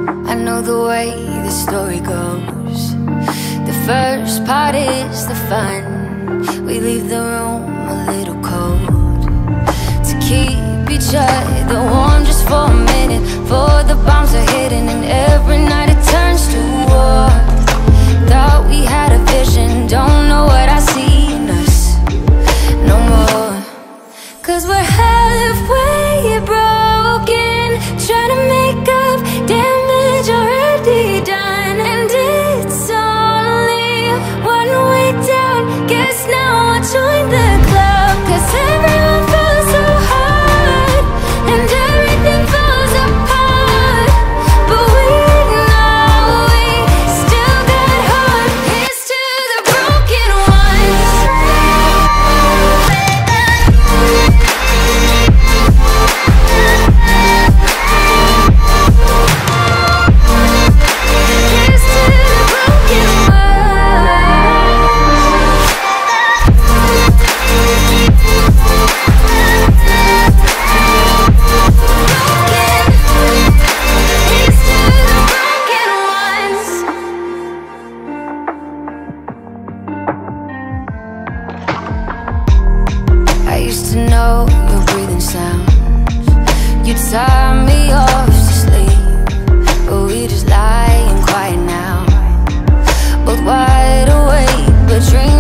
I know the way the story goes. The first part is the fun. We leave the room a little cold to keep each other warm just for a minute, for the bombs are hitting and every night it turns to war. Thought we had a vision, don't know what I see in us no more. 'Cause we're halfway broken, trying to make up damage already done. And it's only one way down, guess now I'll join the club. 'Cause everyone falls so hard and everything falls apart, but we know we still got heart. Here's to the broken ones. Here's to the broken I used to know your breathing sounds. You'd tie me off to sleep, but we just lying quiet now, both wide awake but dreaming.